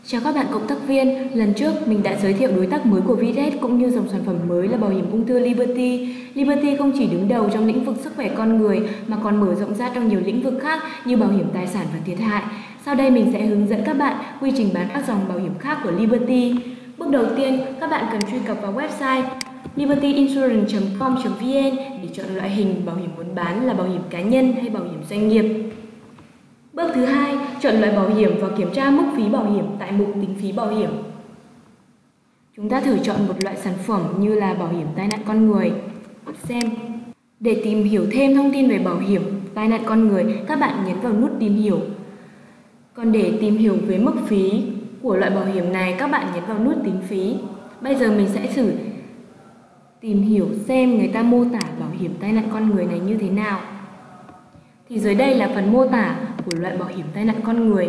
Chào các bạn cộng tác viên, lần trước mình đã giới thiệu đối tác mới của Viret cũng như dòng sản phẩm mới là bảo hiểm ung thư Liberty. Liberty không chỉ đứng đầu trong lĩnh vực sức khỏe con người mà còn mở rộng ra trong nhiều lĩnh vực khác như bảo hiểm tài sản và thiệt hại. Sau đây mình sẽ hướng dẫn các bạn quy trình bán các dòng bảo hiểm khác của Liberty. Bước đầu tiên, các bạn cần truy cập vào website libertyinsurance.com.vn để chọn loại hình bảo hiểm muốn bán là bảo hiểm cá nhân hay bảo hiểm doanh nghiệp. Bước thứ hai, chọn loại bảo hiểm và kiểm tra mức phí bảo hiểm tại mục tính phí bảo hiểm. Chúng ta thử chọn một loại sản phẩm như là bảo hiểm tai nạn con người. Xem. Để tìm hiểu thêm thông tin về bảo hiểm tai nạn con người, các bạn nhấn vào nút tìm hiểu. Còn để tìm hiểu về mức phí của loại bảo hiểm này, các bạn nhấn vào nút tính phí. Bây giờ mình sẽ thử tìm hiểu xem người ta mô tả bảo hiểm tai nạn con người này như thế nào. Thì dưới đây là phần mô tả của loại bảo hiểm tai nạn con người.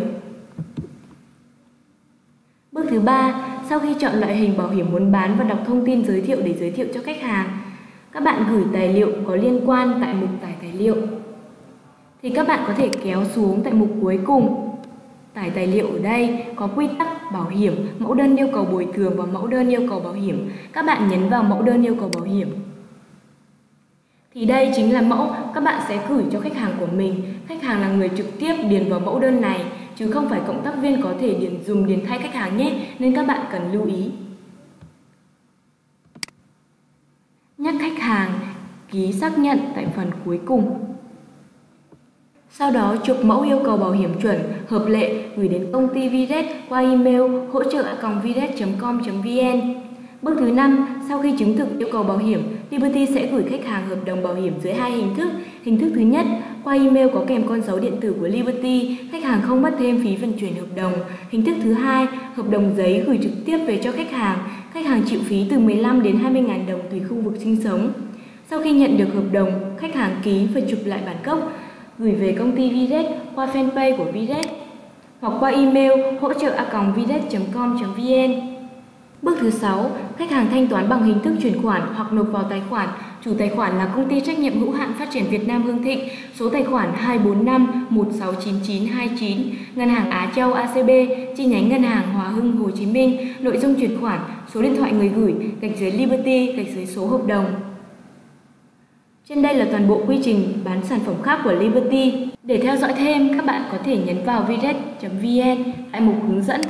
Bước thứ ba, sau khi chọn loại hình bảo hiểm muốn bán và đọc thông tin giới thiệu để giới thiệu cho khách hàng, các bạn gửi tài liệu có liên quan tại mục tải tài liệu. Thì các bạn có thể kéo xuống tại mục cuối cùng. Tải tài liệu ở đây có quy tắc bảo hiểm, mẫu đơn yêu cầu bồi thường và mẫu đơn yêu cầu bảo hiểm. Các bạn nhấn vào mẫu đơn yêu cầu bảo hiểm. Thì đây chính là mẫu các bạn sẽ gửi cho khách hàng của mình. Khách hàng là người trực tiếp điền vào mẫu đơn này, chứ không phải cộng tác viên có thể điền thay khách hàng nhé, nên các bạn cần lưu ý. Nhắc khách hàng ký xác nhận tại phần cuối cùng. Sau đó chụp mẫu yêu cầu bảo hiểm chuẩn, hợp lệ gửi đến công ty Viret qua email hỗ trợ@viret.com.vn. Bước thứ 5, sau khi chứng thực yêu cầu bảo hiểm, Liberty sẽ gửi khách hàng hợp đồng bảo hiểm dưới hai hình thức. Hình thức thứ nhất, qua email có kèm con dấu điện tử của Liberty, khách hàng không mất thêm phí vận chuyển hợp đồng. Hình thức thứ hai, hợp đồng giấy gửi trực tiếp về cho khách hàng chịu phí từ 15 đến 20.000 đồng tùy khu vực sinh sống. Sau khi nhận được hợp đồng, khách hàng ký và chụp lại bản gốc, gửi về công ty Viret qua fanpage của Viret hoặc qua email hỗ trợ@viret.com.vn. Bước thứ 6, khách hàng thanh toán bằng hình thức chuyển khoản hoặc nộp vào tài khoản. Chủ tài khoản là công ty trách nhiệm hữu hạn phát triển Việt Nam Hưng Thịnh, số tài khoản 245169929, ngân hàng Á Châu ACB, chi nhánh ngân hàng Hòa Hưng Hồ Chí Minh, nội dung chuyển khoản, số điện thoại người gửi, gạch dưới Liberty, gạch dưới số hợp đồng. Trên đây là toàn bộ quy trình bán sản phẩm khác của Liberty. Để theo dõi thêm, các bạn có thể nhấn vào viret.vn tại mục hướng dẫn.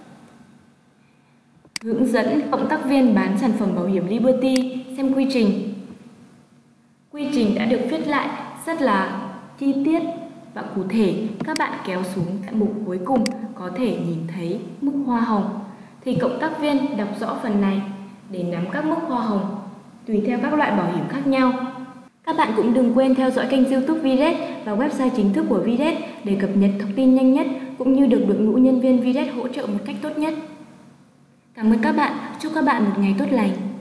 Hướng dẫn cộng tác viên bán sản phẩm bảo hiểm Liberty, xem quy trình. Quy trình đã được viết lại rất là chi tiết và cụ thể. Các bạn kéo xuống tại mục cuối cùng có thể nhìn thấy mức hoa hồng. Thì cộng tác viên đọc rõ phần này để nắm các mức hoa hồng tùy theo các loại bảo hiểm khác nhau. Các bạn cũng đừng quên theo dõi kênh YouTube Viret và website chính thức của Viret để cập nhật thông tin nhanh nhất cũng như được đội ngũ nhân viên Viret hỗ trợ một cách tốt nhất. Cảm ơn các bạn, chúc các bạn một ngày tốt lành.